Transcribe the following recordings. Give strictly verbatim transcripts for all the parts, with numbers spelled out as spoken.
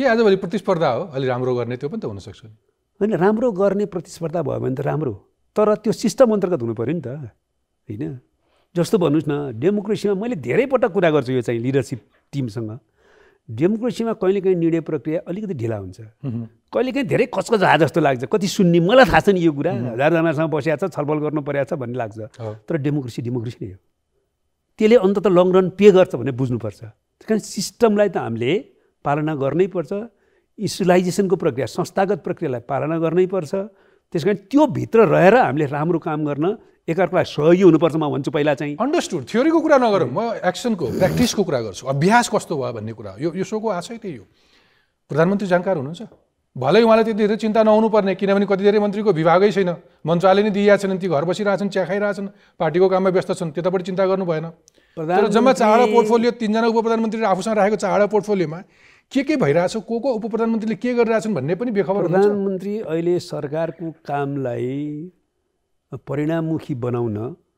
के आजभोलि प्रतिस्पर्धा हो अलि राम्रो गर्ने त्यो पनि त हुनसक्छ नि होइन राम्रो गर्ने प्रतिस्पर्धा भयो भने त राम्रो तर त्यो सिस्टम अन्तर्गत हुनु पऱ्यो नि त होइन जस्तो भन्नुहोस् न डेमोक्रेसीमा मैले धेरै पटक कुरा गर्छु यो चाहिँ लिडरसिप टिमसँग डेमोक्रेसीमा कहिलेकाहीँ निर्णय प्रक्रिया अलिकति ढिला हुन्छ कहिलेकाहीँ धेरै कचकचा जस्तो लाग्छ कति सुन्ने मलाई थाहा छ नि यो कुरा हजारजनासँग बसिएको छ छलफल गर्नु परेको छ भन्ने लाग्छ तर डेमोक्रेसी डेमोक्रेसी नै हो त्यसले अन्तत लङ रन पे गर्छ भन्ने बुझ्नुपर्छ त्यस कारण सिस्टमलाई त हामीले पालना गर्नै पर्छ इन्स्टिट्युलाइजेसनको प्रक्रिया संस्थागत प्रक्रियालाई पालना गर्नै पर्छ त्यस कारण त्यो भित्र रहेर हामीले राम्रो काम गर्न एकअर्कालाई सहयोगी हुनुपर्छ म भन्छु पहिला चाहिँ अन्डरस्टुड थ्योरीको कुरा नगरौँ म एक्सनको प्र्याक्टिसको कुरा गर्छु अभ्यास कस्तो भयो भन्ने कुरा यो यो सोको आशय त्यही हो प्रधानमन्त्री जानकार हुनुहुन्छ भलै उहाँलाई त्यति धेरै चिन्ता नहुनु पर्ने किनभने कति धेरै मन्त्रीको विभागै छैन मन्त्रालय नै दिइरहेका छन् ती घर बसिरहेछन् चिया खाइरहेछन् पार्टीको काममा व्यस्त छन् त्यतापट्टि चिन्ता गर्नु भएन तर जम्मा चारवटा पोर्टफोलियो तीनजना उप प्रधानमन्त्रीले आफूसँग राखेको चारवटा पोर्टफोलियोमा के के भइरहेछ को को उप प्रधानमन्त्रीले के गरिरहेछन् भन्ने पनि बेखबर हुन्छ प्रधानमन्त्री अहिले सरकारको कामलाई परिणाममुखी बनाउन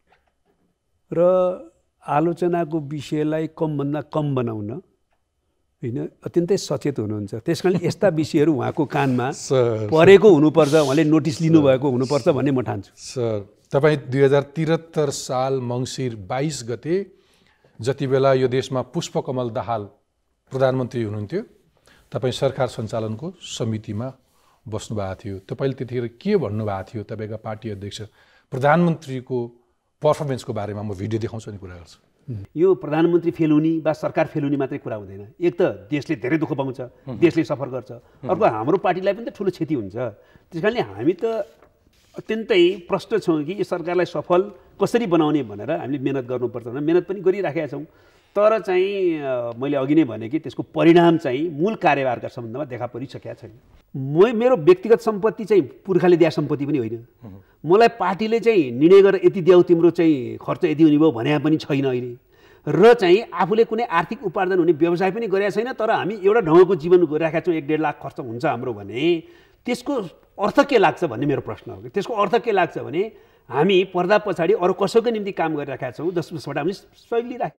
र आलोचनाको विषयलाई कमभन्दा कम बनाउन होइन अत्यन्तै सचेत हुनुहुन्छ त्यसकारण यस्ता विषयहरू उहाँको कानमा परेको हुनुपर्छ उहाँले नोटिस लिनुभएको हुनुपर्छ भन्ने म ठान्छु सर तपाईँ दुई हजार त्रिहत्तर साल मङ्सिर बाइस गते जति बेला यो देशमा पुष्पकमल दाहाल प्रधानमन्त्री हुनुहुन्थ्यो तपाईँ सरकार सञ्चालनको समितिमा बस्नुभएको थियो तपाईँले त्यतिखेर के भन्नुभएको थियो तपाईँका पार्टी अध्यक्ष प्रधानमन्त्रीको पर्फर्मेन्सको बारेमा म भिडियो देखाउँछु अनि कुरा गर्छु यो प्रधानमन्त्री फेल हुने वा सरकार फेल हुने मात्रै कुरा हुँदैन एक त देशले धेरै दुःख पाउँछ देशले सफर गर्छ अर्को हाम्रो पार्टीलाई पनि त ठुलो क्षति हुन्छ त्यस कारणले हामी त अत्यन्तै प्रष्ट छौँ कि यो सरकारलाई सफल कसरी बनाउने भनेर हामीले मेहनत गर्नुपर्छ भनेर मेहनत पनि गरिराखेका छौँ तर चाहिँ मैले अघि नै भने कि त्यसको परिणाम चाहिँ मूल कार्यभारका सम्बन्धमा देखा परिसकेका छैन म मेरो व्यक्तिगत सम्पत्ति चाहिँ पुर्खाले दिए सम्पत्ति पनि होइन मलाई पार्टीले चाहिँ निर्णय गरेर यति देऊ तिम्रो चाहिँ खर्च यति हुने भयो भने पनि छैन अहिले र चाहिँ आफूले कुनै आर्थिक उपार्जन हुने व्यवसाय पनि गरेका छैन तर हामी एउटा ढङ्गको जीवन गरिरहेका छौँ एक डेढ लाख खर्च हुन्छ हाम्रो भने त्यसको अर्थ के लाग्छ भन्ने मेरो प्रश्न हो त्यसको अर्थ के लाग्छ भने हामी पर्दा पछाडि अरू कसैको निम्ति काम गरिरहेका छौँ जसबाट हामी सहयोग लिइराखेका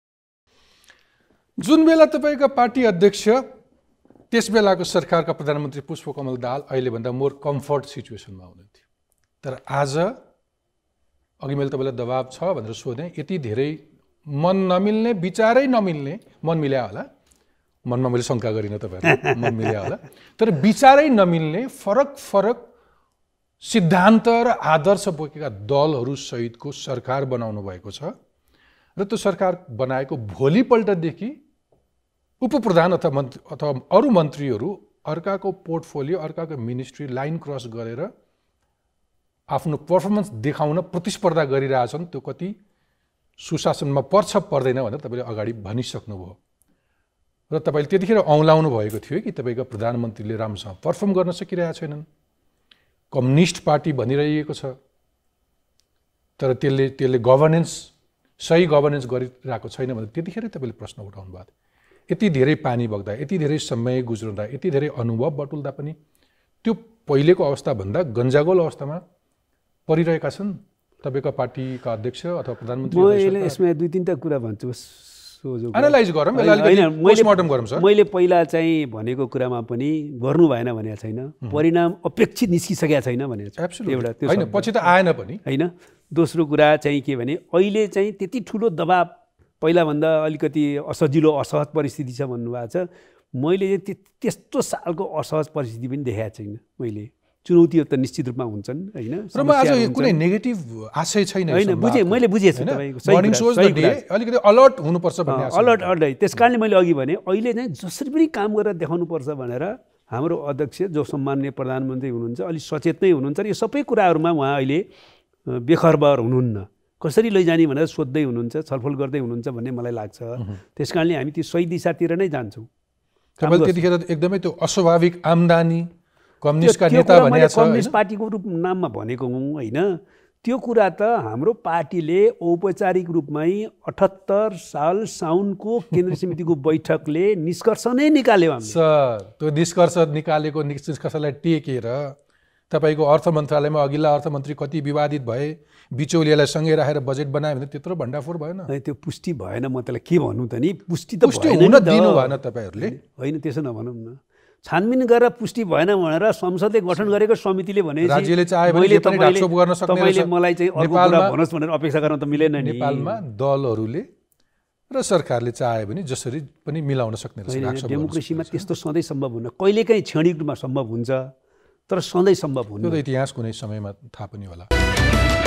जुन बेला तपाईँका पार्टी अध्यक्ष त्यस बेलाको सरकारका प्रधानमन्त्री पुष्पकमल दाहाल अहिलेभन्दा मोर कम्फर्ट सिचुएसनमा हुनुहुन्थ्यो तर आज अघि मैले तपाईँलाई दबाब छ भनेर सोधेँ यति धेरै मन नमिल्ने विचारै नमिल्ने मन मिल्या होला मनमा मैले शङ्का गरिनँ तपाईँहरू मन मिल्या होला तर विचारै नमिल्ने फरक फरक सिद्धान्त र आदर्श बोकेका दलहरू सहितको सरकार बनाउनु भएको छ र त्यो सरकार बनाएको भोलिपल्टदेखि उप प्रधान अथवा मन्त्री अथवा अरू मन्त्रीहरू अर्काको पोर्टफोलियो अर्काको मिनिस्ट्री लाइन क्रस गरेर आफ्नो पर्फर्मेन्स देखाउन प्रतिस्पर्धा गरिरहेछन् त्यो कति सुशासनमा पर्छ पर्दैन भनेर तपाईँले अगाडि भनिसक्नुभयो र तपाईँले त्यतिखेर औँलाउनु भएको थियो कि तपाईँका प्रधानमन्त्रीले राम्रोसँग पर्फर्म गर्न सकिरहेका छैनन् कम्युनिस्ट पार्टी भनिरहेको छ तर त्यसले त्यसले गभर्नेन्स सही गभर्नेन्स गरिरहेको छैन भने त्यतिखेरै तपाईँले प्रश्न उठाउनु भएको थियो यति धेरै पानी बग्दा यति धेरै समय गुज्रँदा यति धेरै अनुभव बटुल्दा पनि त्यो पहिलेको अवस्थाभन्दा गन्जागोल अवस्थामा परिरहेका छन् तपाईँका पार्टीका अध्यक्ष अथवा प्रधानमन्त्री मैले यसमा दुई तिनवटा कुरा भन्छु एनालाइज गरौँ पोस्टमार्टम गरौँ सर मैले पहिला चाहिँ भनेको कुरामा पनि गर्नु भएन भनेको छैन परिणाम अपेक्षित निस्किसकेका छैन भनेको छ एउटा त्यो होइन पछि त आएन पनि होइन दोस्रो कुरा चाहिँ के भने अहिले चाहिँ त्यति ठुलो दबाब पहिलाभन्दा अलिकति असजिलो असहज परिस्थिति छ भन्नुभएको छ मैले त्यस्तो सालको असहज परिस्थिति पनि देखाएको छैन मैले चुनौतीहरू त निश्चित रूपमा हुन्छन् होइन र म आज कुनै नेगेटिभ आशय छैन होइन बुझेँ मैले बुझेछु तपाईँको अलिकति अलर्ट हुनुपर्छ भन्ने अलर्ट अलर्ट त्यस कारणले मैले अघि भने अहिले चाहिँ जसरी पनि काम गरेर देखाउनुपर्छ भनेर हाम्रो अध्यक्ष जो सम्माननीय प्रधानमन्त्री हुनुहुन्छ अलिक सचेत नै हुनुहुन्छ र यो सबै कुराहरूमा उहाँ अहिले बेखरबार हुनुहुन्न कसरी लैजाने भनेर सोध्दै हुनुहुन्छ छलफल गर्दै हुनुहुन्छ भन्ने मलाई लाग्छ त्यस कारणले हामी त्यो सही दिशातिर नै जान्छौँ तपाईँले त्यतिखेर एकदमै त्यो अस्वाभाविक आम्दानी कम्युनिस्टका नेता भनेको छ कम्युनिस्ट पार्टीको रूप नाममा भनेको हुँ होइन त्यो कुरा त हाम्रो पार्टीले औपचारिक रूपमै अठहत्तर साल साउनको केन्द्रीय समितिको बैठकले निष्कर्ष नै निकाल्यो सर त्यो निष्कर्ष निकालेको निष्कर्षलाई टेकेर तपाईँको अर्थ मन्त्रालयमा अघिल्ला अर्थमन्त्री कति विवादित भए बिचौलियालाई सँगै राखेर बजेट बनायो भने त्यत्रो भण्डाफोर भएन त्यो पुष्टि भएन म त्यसलाई के भन्नु त नि पुष्टि त पुष्टि हुन दिनु भएन तपाईँहरूले होइन त्यसो नभनौँ न छानबिन गरेर पुष्टि भएन भनेर संसदले गठन गरेको समितिले भने राज्यले चाहे भने मैले जे पनि ढाकछोप गर्न सक्ने तपाईँले रहेछ। मलाई चाहिँ अर्को कुरा भन्नुहोस् भनेर अपेक्षा गर्न त मिलेन नि। नेपालमा दलहरूले र सरकारले चाहे भने जसरी पनि मिलाउन सक्ने रहेछ, ढाकछोप गर्न डेमोक्रेसीमा सक्ने रहेछ। त्यस्तो सधैँ सम्भव हुन्न, कहिलेकाहीँ क्षणिक रूपमा सम्भव हुन्छ तर सधैँ सम्भव हुन्न। त्यो त इतिहास कुनै समयमा थाहा पनि होला।